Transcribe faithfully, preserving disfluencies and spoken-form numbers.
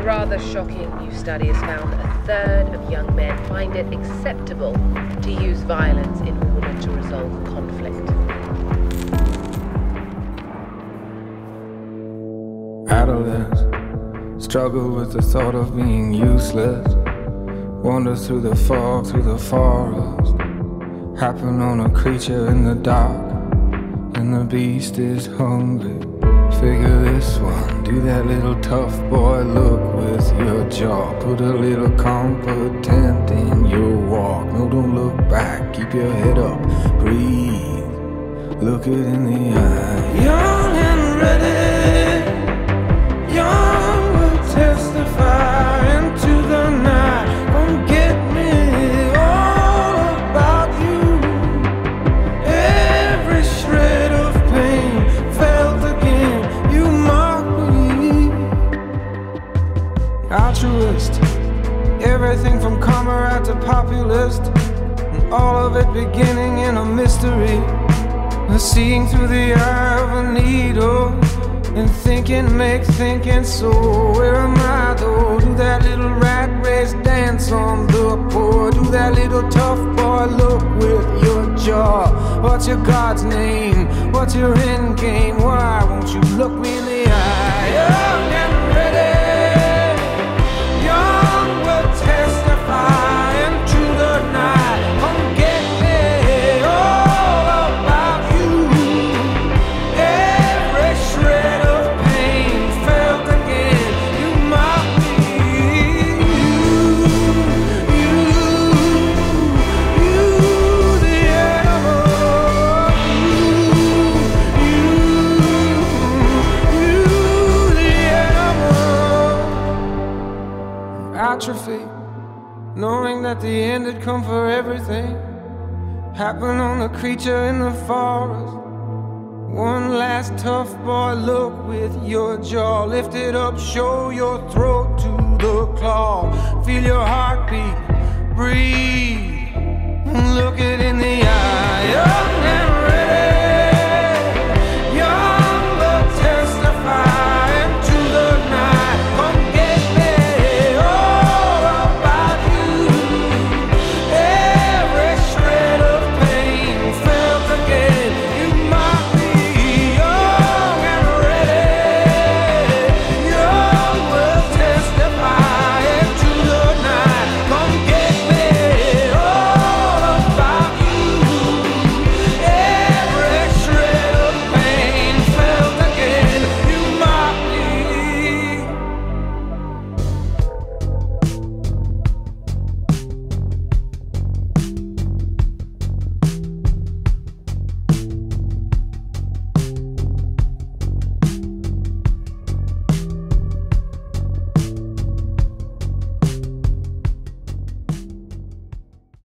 A rather shocking new study has found that a third of young men find it acceptable to use violence in order to resolve conflict. Adolesce, struggle with the thought of being useless. Wander through the fog, through the forest. Happen on a creature in the dark, and the beast is hungry. Figure this one, do that little tough boy look with your jaw. Put a little competent in your walk. No, don't look back, keep your head up, breathe. Look it in the eye. Young and ready, young will testify into the night. Come get me all about you. Every shred of pain felt again. You mock me. Altruist, everything from comrade to populist, and all of it beginning in a mystery. Seeing through the eye of a needle, and thinking make thinking so. Where am I though? Do that little rat race dance on the board. Do that little tough boy look with your jaw. What's your God's name? What's your end game? Why won't you look me in the eye? Young and ready, young will testify into the night. Come get me all about you. Every shred of pain felt again. You mock me. You, you, you, the animal. You, you, you, the animal. Atrophy, knowing that the end had come for everything. Happen on the creature in the forest. One last tough boy look with your jaw. Lift it up, show your throat to the claw. Feel your heartbeat, breathe. Look it in the eye.